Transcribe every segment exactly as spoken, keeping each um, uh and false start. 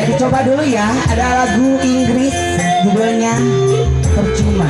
dicoba dulu ya. Ada lagu Inggris judulnya Percuma.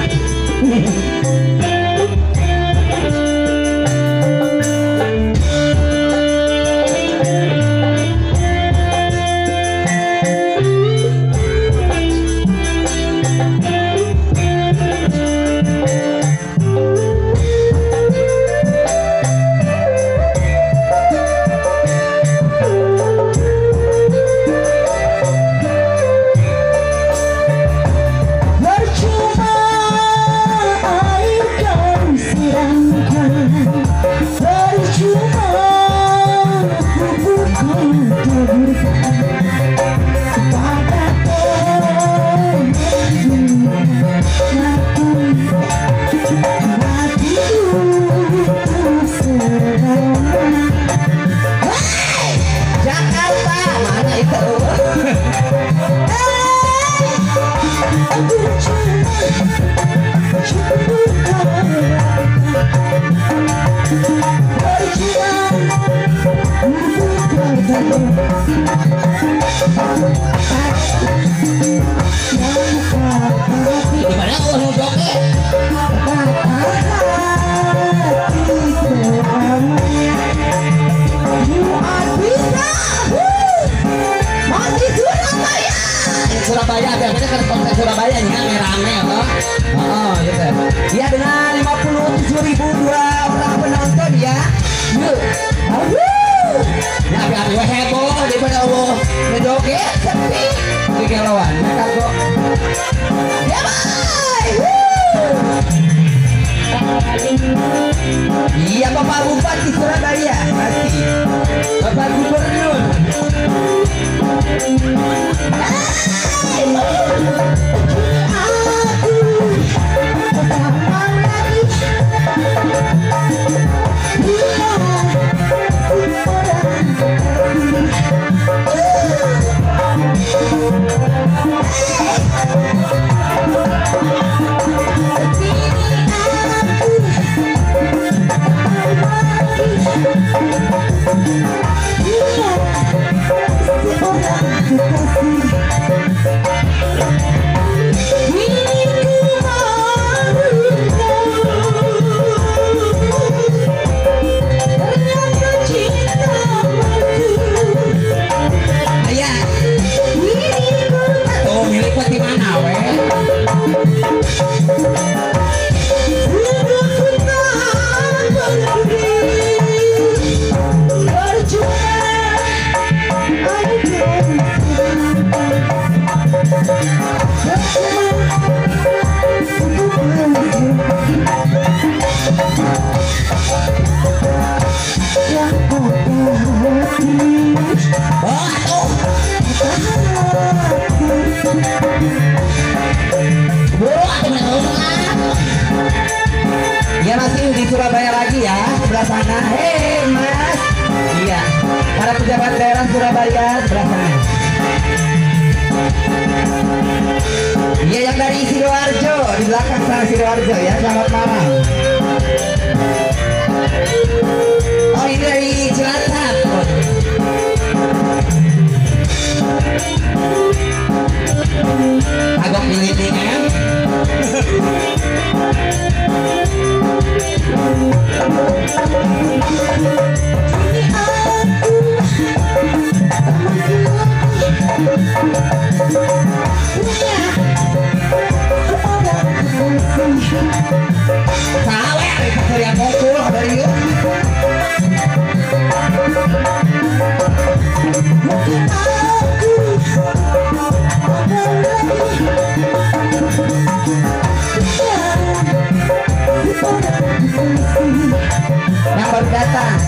Surabaya, biasanya kan konser Surabaya ini kan rame atau oh gitu ya, dengan lima puluh tujuh ribu dua orang penonton ya. Yuk, aduh, ya biar gue heboh daripada Allah ngejoget sepi di kelauan, mereka kok ya bye. Iya Bapak Bupati Surabaya pasti, Bapak Gubernur. Ya masih di Surabaya lagi ya, sebelah sana. Hei Mas, iya, para pejabat daerah Surabaya sebelah sana. Iya yang dari Sidoarjo, di belakang sana Sidoarjo ya, selamat malam. Oh ini dari Cilacap. Agak milih kan? Sawer itu yang ngokul dari yuk. Yang baru datang.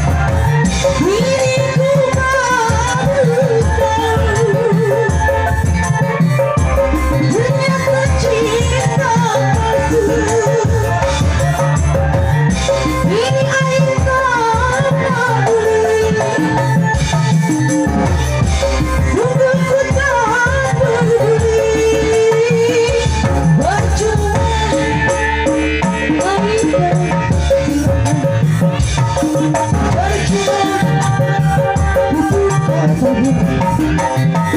Percuma